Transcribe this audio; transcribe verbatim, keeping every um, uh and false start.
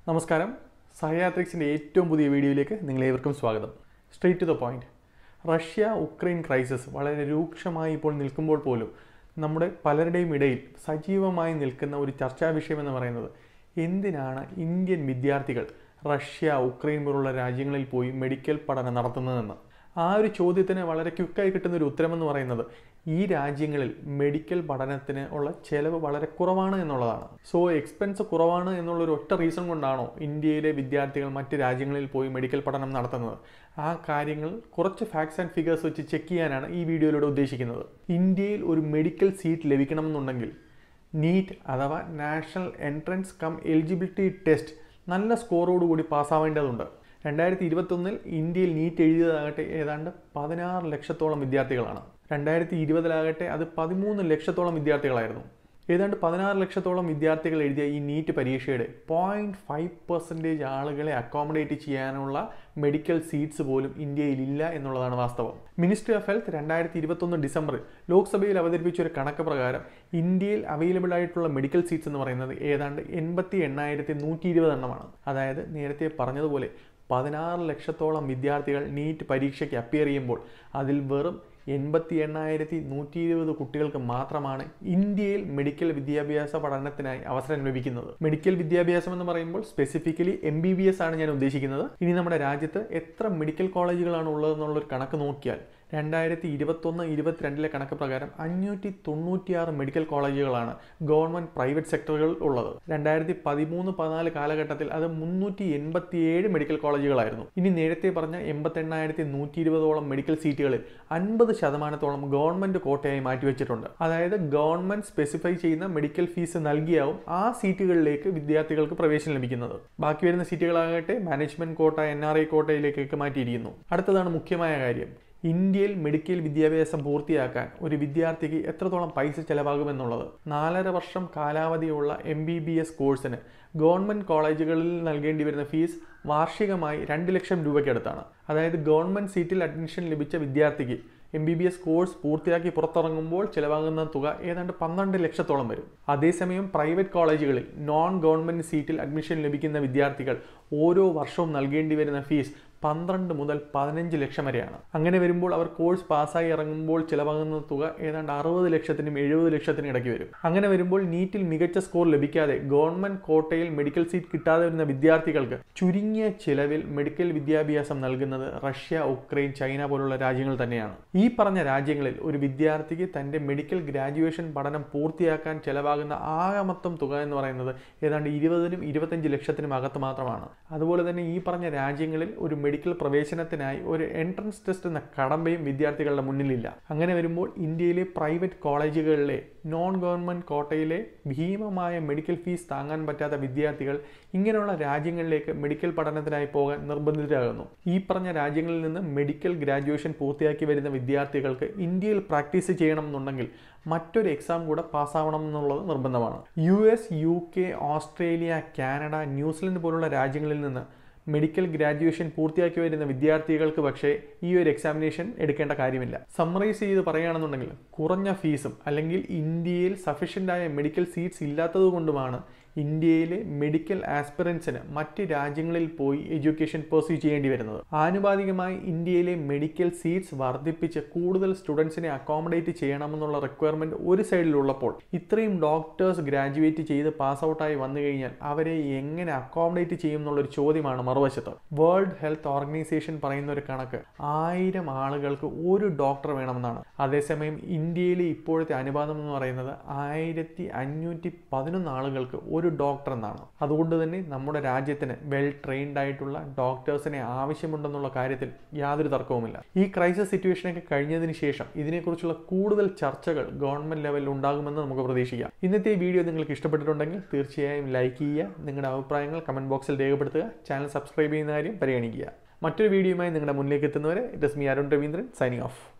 നമസ്കാരം സഹയാത്രിക്സിന്റെ ഏറ്റവും പുതിയ വീഡിയോയിലേക്ക് നിങ്ങളേവർക്കും സ്വാഗതം. Straight to the point. Russia Ukraine crisis വളരെ രൂക്ഷമായി ഇപ്പോൾ നിൽക്കുമ്പോൾ പോലും നമ്മുടെ പലരുടെയും ഇടയിൽ സജീവമായി നിൽക്കുന്ന ഒരു ചർച്ചാ വിഷയം എന്ന് പറയുന്നത് എന്തിനാണ് ഇന്ത്യൻ വിദ്യാർത്ഥികൾ റഷ്യ ഉക്രൈൻ പോലുള്ള രാജ്യങ്ങളിൽ പോയി മെഡിക്കൽ പഠനം നടത്തുന്നതെന്ന്. ആ ഒരു ചോദ്യത്തിന് വളരെ ക്വിക്കായി കിട്ടുന്ന ഒരു ഉത്തരമെന്ന് പറയുന്നത് ഈ രാജ്യങ്ങളിൽ മെഡിക്കൽ പഠനത്തിന് ഉള്ള ചെലവ് വളരെ കുറവാണ് എന്നുള്ളതാണ്. സോ എക്സ്പെൻസ് കുറവാണ് എന്നുള്ളൊരു ഒറ്റ റീസൺ കൊണ്ടാണോ ഇന്ത്യയിലെ വിദ്യാർത്ഥികൾ മറ്റ് രാജ്യങ്ങളിൽ പോയി മെഡിക്കൽ പഠനം നടത്തുന്നത്? ആ കാര്യങ്ങൾ കുറച്ച് ഫാക്ട്സ് ആൻഡ് ഫിഗേഴ്സ് വെച്ച് ചെക്ക് ചെയ്യാനാണ് ഈ വീഡിയോയിലൂടെ ഉദ്ദേശിക്കുന്നത്. ഇന്ത്യയിൽ ഒരു മെഡിക്കൽ സീറ്റ് ലഭിക്കണമെന്നുണ്ടെങ്കിൽ നീറ്റ് അഥവാ national entrance cum eligibility test നല്ല സ്കോറോടുകൂടി പാസ്സാവേണ്ടതുണ്ട്. രണ്ടായിരത്തി ഇരുപത്തൊന്നിൽ ഇന്ത്യയിൽ നീറ്റ് എഴുതിയതാകട്ടെ ഏതാണ്ട് പതിനാറ് ലക്ഷത്തോളം വിദ്യാർത്ഥികളാണ്. രണ്ടായിരത്തി ഇരുപതിലാകട്ടെ അത് പതിമൂന്ന് ലക്ഷത്തോളം വിദ്യാർത്ഥികളായിരുന്നു. ഏതാണ്ട് പതിനാറ് ലക്ഷത്തോളം വിദ്യാർത്ഥികൾ എഴുതിയ ഈ നീറ്റ് പരീക്ഷയുടെ പോയിന്റ് ഫൈവ് പെർസെൻറ്റേജ് ആളുകളെ അക്കോമഡേറ്റ് ചെയ്യാനുള്ള മെഡിക്കൽ സീറ്റ്സ് പോലും ഇന്ത്യയിൽ ഇല്ല എന്നുള്ളതാണ് വാസ്തവം. മിനിസ്ട്രി ഓഫ് ഹെൽത്ത് രണ്ടായിരത്തി ഇരുപത്തൊന്ന് ഡിസംബറിൽ ലോക്സഭയിൽ അവതരിപ്പിച്ച ഒരു കണക്ക് പ്രകാരം ഇന്ത്യയിൽ അവൈലബിൾ ആയിട്ടുള്ള മെഡിക്കൽ സീറ്റ്സ് എന്ന് പറയുന്നത് ഏതാണ്ട് എൺപത്തി എണ്ണായിരത്തി നൂറ്റി ഇരുപത് എണ്ണമാണ്. അതായത് നേരത്തെ പറഞ്ഞതുപോലെ പതിനാറ് ലക്ഷത്തോളം വിദ്യാർത്ഥികൾ നീറ്റ് പരീക്ഷയ്ക്ക് അപ്പിയർ ചെയ്യുമ്പോൾ അതിൽ വെറും എൺപത്തി എണ്ണായിരത്തി നൂറ്റി ഇരുപത് കുട്ടികൾക്ക് മാത്രമാണ് ഇന്ത്യയിൽ മെഡിക്കൽ വിദ്യാഭ്യാസ പഠനത്തിനായി അവസരം ലഭിക്കുന്നത്. മെഡിക്കൽ വിദ്യാഭ്യാസം എന്ന് പറയുമ്പോൾ specifically M B B S ആണ് ഞാൻ ഉദ്ദേശിക്കുന്നത്. ഇനി നമ്മുടെ രാജ്യത്ത് എത്ര മെഡിക്കൽ കോളേജുകളാണ് ഉള്ളതെന്നുള്ളൊരു കണക്ക് നോക്കിയാൽ രണ്ടായിരത്തി ഇരുപത്തൊന്ന് ഇരുപത്തിരണ്ടിലെ കണക്ക് പ്രകാരം അഞ്ഞൂറ്റി തൊണ്ണൂറ്റിയാറ് മെഡിക്കൽ കോളേജുകളാണ് ഗവൺമെന്റ് പ്രൈവറ്റ് സെക്ടറുകളിൽ ഉള്ളത്. രണ്ടായിരത്തി പതിമൂന്ന് പതിനാല് കാലഘട്ടത്തിൽ അത് മുന്നൂറ്റി എൺപത്തിയേഴ് മെഡിക്കൽ കോളേജുകളായിരുന്നു. ഇനി നേരത്തെ പറഞ്ഞ എൺപത്തി എണ്ണായിരത്തി നൂറ്റി ഇരുപതോളം മെഡിക്കൽ സീറ്റുകളിൽ അൻപത് ശതമാനത്തോളം ഗവൺമെന്റ് കോട്ടയായി മാറ്റിവെച്ചിട്ടുണ്ട്. അതായത് ഗവൺമെന്റ് സ്പെസിഫൈ ചെയ്യുന്ന മെഡിക്കൽ ഫീസ് നൽകിയാവും ആ സീറ്റുകളിലേക്ക് വിദ്യാർത്ഥികൾക്ക് പ്രവേശനം ലഭിക്കുന്നത്. ബാക്കി വരുന്ന സീറ്റുകളാകട്ടെ management quota, N R I കോട്ടയിലേക്കൊക്കെ മാറ്റിയിരിക്കുന്നു. അടുത്തതാണ് മുഖ്യമായ കാര്യം. ഇന്ത്യയിൽ മെഡിക്കൽ വിദ്യാഭ്യാസം പൂർത്തിയാക്കാൻ ഒരു വിദ്യാർത്ഥിക്ക് എത്രത്തോളം പൈസ ചെലവാകുമെന്നുള്ളത്. നാലര വർഷം കാലാവധിയുള്ള എം ബി ബി എസ് കോഴ്സിന് ഗവൺമെന്റ് കോളേജുകളിൽ നൽകേണ്ടി വരുന്ന ഫീസ് വാർഷികമായി രണ്ട് ലക്ഷം രൂപയ്ക്കടുത്താണ്. അതായത് ഗവൺമെന്റ് സീറ്റിൽ അഡ്മിഷൻ ലഭിച്ച വിദ്യാർത്ഥിക്ക് M B B S course പൂർത്തിയാക്കി പുറത്തിറങ്ങുമ്പോൾ ചിലവാകുന്ന തുക ഏതാണ്ട് പന്ത്രണ്ട് ലക്ഷത്തോളം വരും. അതേസമയം പ്രൈവറ്റ് കോളേജുകളിൽ നോൺ ഗവൺമെന്റ് സീറ്റിൽ അഡ്മിഷൻ ലഭിക്കുന്ന വിദ്യാർത്ഥികൾ ഓരോ വർഷവും നൽകേണ്ടി വരുന്ന ഫീസ് പന്ത്രണ്ട് മുതൽ പതിനഞ്ച് ലക്ഷം വരെയാണ്. അങ്ങനെ വരുമ്പോൾ അവർ കോഴ്സ് പാസ്സായി ഇറങ്ങുമ്പോൾ ചിലവാകുന്ന തുക ഏതാണ്ട് അറുപത് ലക്ഷത്തിനും എഴുപത് ലക്ഷത്തിനും ഇടയ്ക്ക് വരും. അങ്ങനെ വരുമ്പോൾ നീറ്റിൽ മികച്ച സ്കോർ ലഭിക്കാതെ ഗവൺമെന്റ് കോട്ടയിൽ മെഡിക്കൽ സീറ്റ് കിട്ടാതെ വരുന്ന വിദ്യാർത്ഥികൾക്ക് ചുരുങ്ങിയ ചിലവിൽ മെഡിക്കൽ വിദ്യാഭ്യാസം നൽകുന്നത് റഷ്യ, ഉക്രൈൻ, ചൈന പോലുള്ള രാജ്യങ്ങൾ തന്നെയാണ്. ഈ പറഞ്ഞ രാജ്യങ്ങളിൽ ഒരു വിദ്യാർത്ഥിക്ക് തന്റെ മെഡിക്കൽ ഗ്രാജുവേഷൻ പഠനം പൂർത്തിയാക്കാൻ ചെലവാകുന്ന ആകെ മൊത്തം തുക എന്ന് പറയുന്നത് ഏതാണ്ട് ഇരുപതിനും ഇരുപത്തഞ്ച് ലക്ഷത്തിനും അകത്ത് മാത്രമാണ്. അതുപോലെ തന്നെ ഈ പറഞ്ഞ രാജ്യങ്ങളിൽ ഒരു മെഡിക്കൽ പ്രവേശനത്തിനായി ഒരു എൻട്രൻസ് ടെസ്റ്റ് എന്ന കടമ്പയും വിദ്യാർത്ഥികളുടെ മുന്നിലില്ല. അങ്ങനെ വരുമ്പോൾ ഇന്ത്യയിലെ പ്രൈവറ്റ് കോളേജുകളിലെ നോൺ ഗവൺമെന്റ് കോട്ടയിലെ ഭീമമായ മെഡിക്കൽ ഫീസ് താങ്ങാൻ പറ്റാത്ത വിദ്യാർത്ഥികൾ ഇങ്ങനെയുള്ള രാജ്യങ്ങളിലേക്ക് മെഡിക്കൽ പഠനത്തിനായി പോകാൻ നിർബന്ധിതരാകുന്നു. ഈ പറഞ്ഞ രാജ്യങ്ങളിൽ നിന്ന് മെഡിക്കൽ ഗ്രാജുവേഷൻ പൂർത്തിയാക്കി വരുന്ന വിദ്യാർത്ഥികൾക്ക് ഇന്ത്യയിൽ പ്രാക്ടീസ് ചെയ്യണമെന്നുണ്ടെങ്കിൽ മറ്റൊരു എക്സാം കൂടെ പാസ്സാവണം എന്നുള്ളത് നിർബന്ധമാണ്. U S, U K, Australia, Canada, New Zealand പോലുള്ള രാജ്യങ്ങളിൽ നിന്ന് മെഡിക്കൽ ഗ്രാജുവേഷൻ പൂർത്തിയാക്കി വരുന്ന വിദ്യാർത്ഥികൾക്ക് പക്ഷേ ഈ ഒരു എക്സാമിനേഷൻ എടുക്കേണ്ട കാര്യമില്ല. സമ്മറൈസ് ചെയ്ത് പറയുകയാണെന്നുണ്ടെങ്കിൽ കുറഞ്ഞ ഫീസും അല്ലെങ്കിൽ ഇന്ത്യയിൽ സഫീഷ്യൻ്റായ മെഡിക്കൽ സീറ്റ്സ് ഇല്ലാത്തത് കൊണ്ടുമാണ് ഇന്ത്യയിലെ മെഡിക്കൽ ആസ്പിറൻസിന് മറ്റ് രാജ്യങ്ങളിൽ പോയി എഡ്യൂക്കേഷൻ പെർസ്യൂ ചെയ്യേണ്ടി വരുന്നത്. ആനുപാതികമായി ഇന്ത്യയിലെ മെഡിക്കൽ സീറ്റ്സ് വർദ്ധിപ്പിച്ച് കൂടുതൽ സ്റ്റുഡൻസിനെ അക്കോമഡേറ്റ് ചെയ്യണമെന്നുള്ള റിക്വയർമെന്റ് ഒരു സൈഡിലുള്ളപ്പോൾ ഇത്രയും ഡോക്ടേഴ്സ് ഗ്രാജുവേറ്റ് ചെയ്ത് പാസ് ഔട്ടായി വന്നു കഴിഞ്ഞാൽ അവരെ എങ്ങനെ അക്കോമഡേറ്റ് ചെയ്യും എന്നുള്ളൊരു ചോദ്യമാണ് മറുവശത്ത്. വേൾഡ് ഹെൽത്ത് ഓർഗനൈസേഷൻ പറയുന്ന ഒരു കണക്ക് ആയിരം ആളുകൾക്ക് ഒരു ഡോക്ടർ വേണമെന്നാണ്. അതേസമയം ഇന്ത്യയിലെ ഇപ്പോഴത്തെ അനുപാതം എന്ന് പറയുന്നത് ആയിരത്തി അഞ്ഞൂറ്റി പതിനൊന്ന് ആളുകൾക്ക് ഒരു ഡോക്ടർ എന്നാണ്. അതുകൊണ്ട് തന്നെ നമ്മുടെ രാജ്യത്തിന് വെൽ ട്രെയിൻഡ് ആയിട്ടുള്ള ഡോക്ടേഴ്സിനെ ആവശ്യമുണ്ടെന്നുള്ള കാര്യത്തിൽ യാതൊരു തർക്കവുമില്ല. ഈ ക്രൈസിസ് സിറ്റുവേഷനൊക്കെ കഴിഞ്ഞതിന് ശേഷം ഇതിനെക്കുറിച്ചുള്ള കൂടുതൽ ചർച്ചകൾ ഗവൺമെന്റ് ലെവലിൽ ഉണ്ടാകുമെന്ന് നമുക്ക് പ്രതീക്ഷിക്കാം. ഇന്നത്തെ ഈ വീഡിയോ നിങ്ങൾക്ക് ഇഷ്ടപ്പെട്ടിട്ടുണ്ടെങ്കിൽ തീർച്ചയായും ലൈക്ക് ചെയ്യുക, നിങ്ങളുടെ അഭിപ്രായങ്ങൾ കമന്റ് ബോക്സിൽ രേഖപ്പെടുത്തുക, ചാനൽ സബ്സ്ക്രൈബ് ചെയ്യുന്ന കാര്യം പരിഗണിക്കുക. മറ്റൊരു വീഡിയോയുമായി നിങ്ങളുടെ മുന്നിലേക്ക് എത്തുന്നവരെ it is me Arun Raveendran signing of.